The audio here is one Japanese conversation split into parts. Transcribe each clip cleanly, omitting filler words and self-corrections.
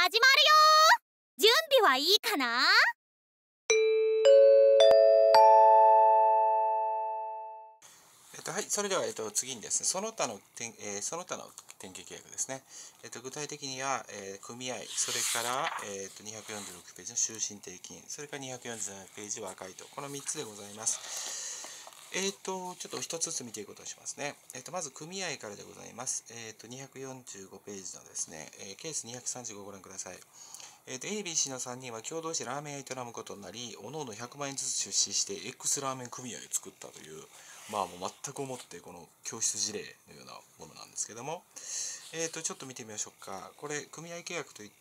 始まるよ。準備はいいかな？ はい、それでは、次にですね、その他の典型契約ですね。具体的には、組合、それから、246ページの終身定金、それから247ページ和解と、この3つでございます。ちょっと一つずつ見ていくことにしますね。まず組合からでございます。245ページのですね、ケース235をご覧ください。ABC の3人は共同してラーメン屋を営むことになり、各々100万円ずつ出資して X ラーメン組合を作ったという、もう全く思ってこの教室事例のようなものなんですけども、ちょっと見てみましょうか。これ、組合契約といって、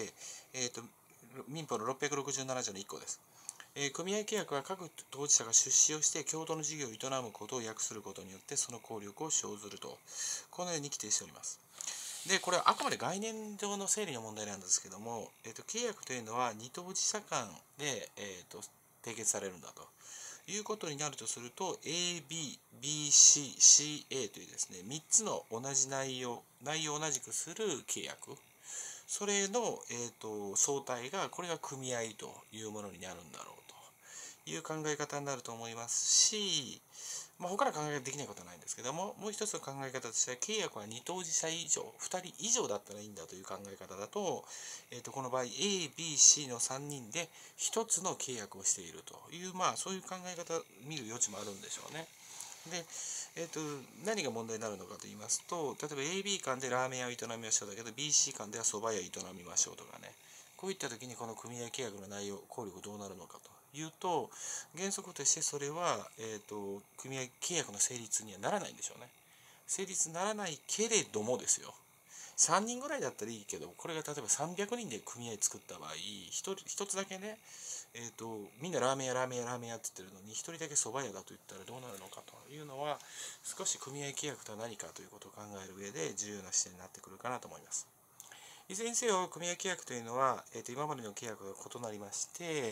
民法の667条の1項です。組合契約は各当事者が出資をして共同の事業を営むことを約することによってその効力を生ずると、このように規定しております。で、これはあくまで概念上の整理の問題なんですけども、契約というのは二当事者間で、締結されるんだということになるとすると、A、B、B、C、CA というですね、3つの同じ内容を同じくする契約、それの、総体が、これが組合というものになるんだろうという考え方になると思いますし、他の考え方できないことはないんですけども、もう一つの考え方としては、契約は2当事者以上、2人以上だったらいいんだという考え方だと、この場合、A、B、C の3人で1つの契約をしているという、そういう考え方、見る余地もあるんでしょうね。で、何が問題になるのかと言いますと、例えば AB 間でラーメン屋を営みましょうだけど、BC 間では蕎麦屋を営みましょうとかね、こういった時にこの組合契約の内容、効力どうなるのかというと、原則としてそれは、組合契約の成立にはならないんでしょうね。成立ならないけれどもですよ。3人ぐらいだったらいいけど、これが例えば300人で組合作った場合、一つだけね、みんなラーメン屋って言ってるのに、一人だけ蕎麦屋だと言ったらどうなるのかというのは、少し組合契約とは何かということを考える上で重要な視点になってくるかなと思います。いずれにせよ、組合契約というのは、今までの契約が異なりまして、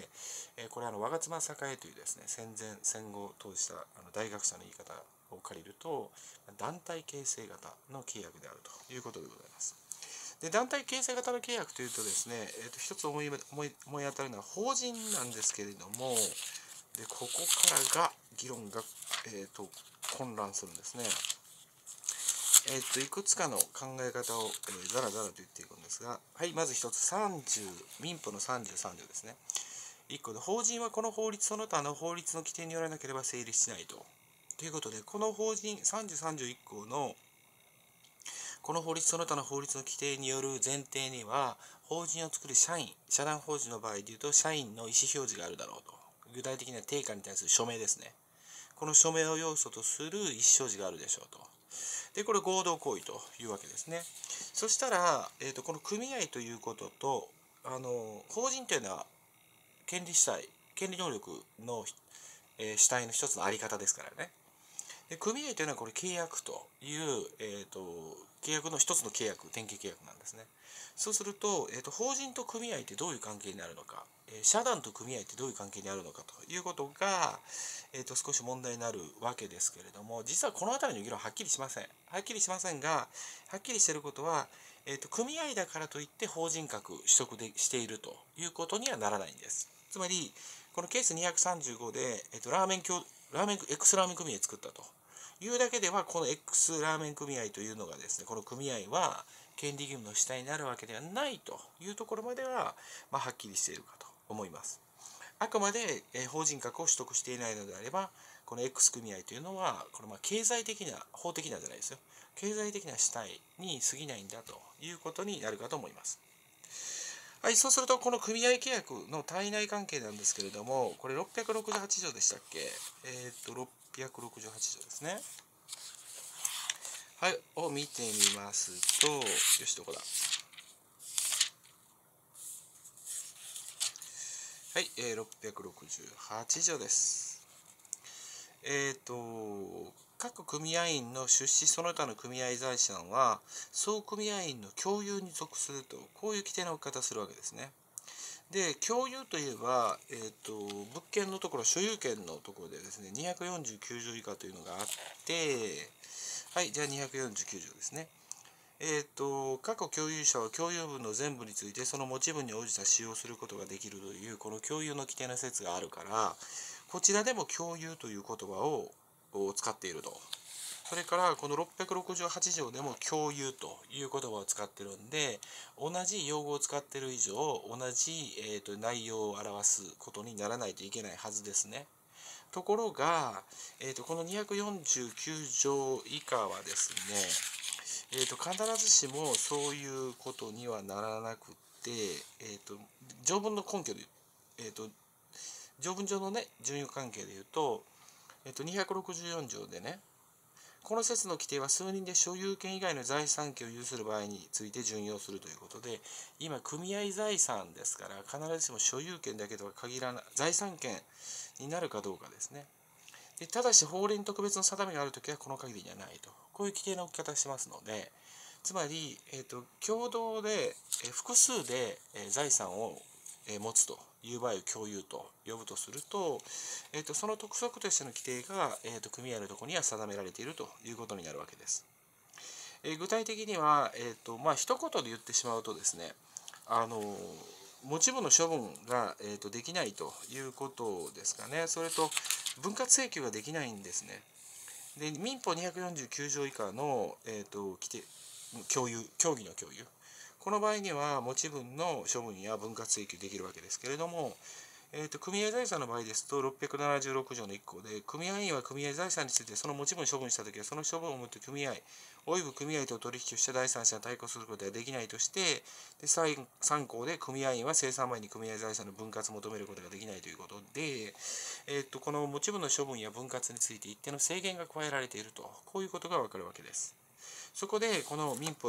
これは我妻栄というですね、戦前戦後当時した大学者の言い方を借りると、団体形成型の契約であるということでございます。で、団体形成型の契約というとですね、一つ思い当たるのは法人なんですけれども、でここからが議論が、混乱するんですね。いくつかの考え方を、だらだらと言っていくんですが、はい、まず一つ、民法の33条ですね。1個で、法人はこの法律その他の法律の規定によらなければ成立しないと。ということで、この法人33条1項のこの法律その他の法律の規定による前提には、法人を作る社団法人の場合でいうと、社員の意思表示があるだろうと。具体的な定価に対する署名ですね。この署名を要素とする意思表示があるでしょうと。で、これ合同行為というわけですね。そしたら、この組合ということと、法人というのは権利能力の、主体の一つのあり方ですからね。で、組合というのはこれ契約という、契約の一つの典型契約なんですね。そうすると、法人と組合ってどういう関係になるのか、社団と組合ってどういう関係にあるのかということが、少し問題になるわけですけれども、実はこの辺りの議論はっきりしません。はっきりしませんが、はっきりしていることは、組合だからといって法人格取得しているということにはならないんです。つまり、このケース235で、X ラーメン組合作ったというだけでは、この X ラーメン組合というのがですね、この組合は権利義務の主体になるわけではないというところまでは、はっきりしているかと思います。あくまで法人格を取得していないのであれば、この X 組合というのは、これ経済的な、法的なじゃないですよ。経済的な主体に過ぎないんだということになるかと思います。はい、そうすると、この組合契約の体内関係なんですけれども、これ668条でしたっけ？668条ですね。はい、を見てみますと、よし、どこだ？はい、668条です。各組合員の出資その他の組合財産は、総組合員の共有に属すると、こういう規定の置き方をするわけですね。で、共有といえば、物件のところ、所有権のところでですね、249条以下というのがあって、はい、じゃあ249条ですね。 過去共有者は共有分の全部についてその持ち分に応じた使用することができるというこの共有の規定の説があるから、こちらでも共有という言葉を使っていると。それからこの668条でも共有という言葉を使ってるんで、同じ用語を使っている以上同じ、内容を表すことにならないといけないはずですね。ところが、この249条以下はですね、必ずしもそういうことにはならなくて、条文の根拠で、条文上のね、順位関係で言うと、264条でね、この説の規定は数人で所有権以外の財産権を有する場合について準用するということで、今、組合財産ですから、必ずしも所有権だけとは限らない、財産権になるかどうかですね。でただし、法令に特別の定めがあるときはこの限りにはないと。こういう規定の置き方をしますので、つまり、共同で、複数で、財産を持つという場合を共有と呼ぶとすると、その督促としての規定が、組合のところには定められているということになるわけです。具体的には、一言で言ってしまうとですね、持ち分の処分が、できないということですかね。それと分割請求ができないんですね。で民法249条以下の、規定協議の共有、この場合には持ち分の処分や分割請求できるわけですけれども、組合財産の場合ですと676条の1項で、組合員は組合財産についてその持ち分を処分したときは、その処分をもって組合および組合と取引をした第三者に対抗することはできないとして、で3項で組合員は清算前に組合財産の分割を求めることができないということで、この持ち分の処分や分割について一定の制限が加えられていると、こういうことがわかるわけです。そこでこの民法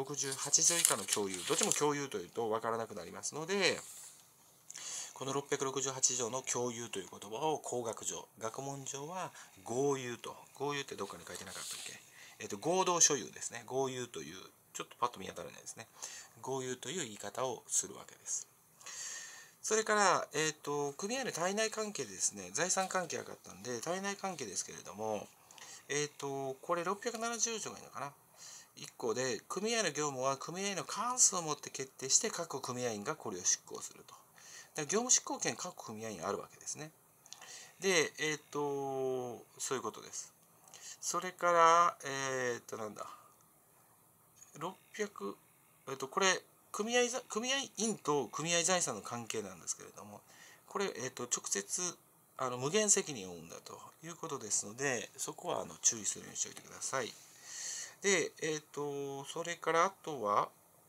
668条以下の共有、どっちも共有というと分からなくなりますので、この668条の共有という言葉を工学上、学問上は合有と、合有ってどっかに書いてなかったっけ、合同所有ですね。合有という、ちょっとパッと見当たらないですね。合有という言い方をするわけです。それから、組合の対内関係でですね、財産関係があったんで、対内関係ですけれども、これ670条がいいのかな。1項で、組合の業務は組合の過半数をもって決定して、各組合員がこれを執行すると。業務執行権各組合員あるわけですね。で、そういうことです。それから、なんだ、600、これ、組合員と組合財産の関係なんですけれども、これ、直接、無限責任を負うんだということですので、そこは注意するようにしておいてください。で、それからあとは、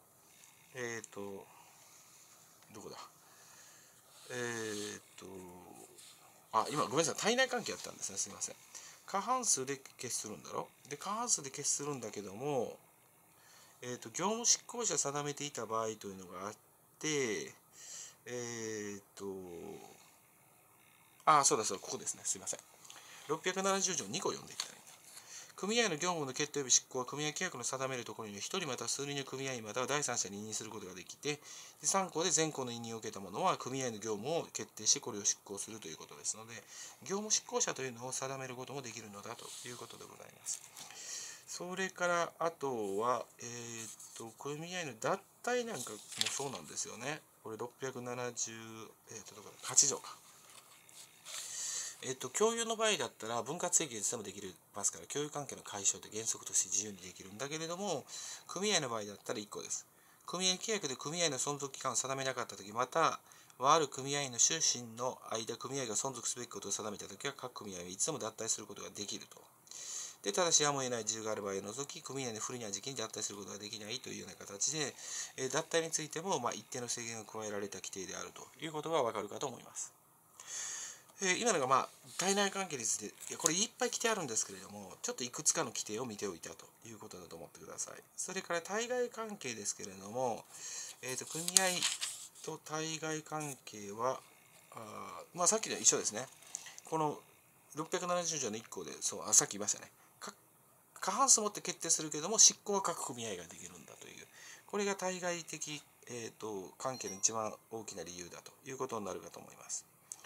どこだ今ごめんなさい、体内関係やったんですね。すみません。過半数で決するんだろ。で、過半数で決するんだけども、業務執行者定めていた場合というのがあって、そうだ、ここですね。すみません。670条2個読んでいったらいいんだ。組合の業務の決定及び執行は組合規約の定めるところに1人または数人の組合員または第三者に委任することができて、3項で全項の委任を受けた者は組合の業務を決定しこれを執行するということですので、業務執行者というのを定めることもできるのだということでございます。それからあとは、組合の脱退なんかもそうなんですよね。これ678条か。共有の場合だったら分割請求いつでもできますから、共有関係の解消って原則として自由にできるんだけれども、組合の場合だったら1個です。組合規約で組合の存続期間を定めなかったとき、またはある組合員の終身の間、組合が存続すべきことを定めたときは、各組合はいつでも脱退することができると。で、ただしやむを得ない事由がある場合を除き、組合の不利な時期に脱退することができないというような形で、脱退についても一定の制限が加えられた規定であるということがわかるかと思います。今のが体内関係について、これいっぱい規定あるんですけれども、ちょっといくつかの規定を見ておいたということだと思ってください。それから対外関係ですけれども、組合と対外関係は、さっきの一緒ですね。この670条の1項で、さっき言いましたね。過半数をもって決定するけれども、執行は各組合ができるんだという、これが対外的、関係の一番大きな理由だということになるかと思います。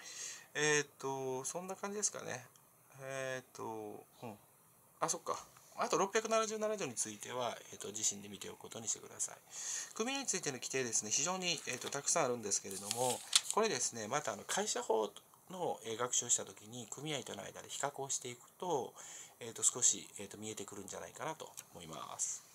そんな感じですかね。そっか。 あと677条については、自身で見ておくことにしてください。組合についての規定ですね、非常に、たくさんあるんですけれども、これですね、また会社法の学習したときに、組合との間で比較をしていくと、少し、見えてくるんじゃないかなと思います。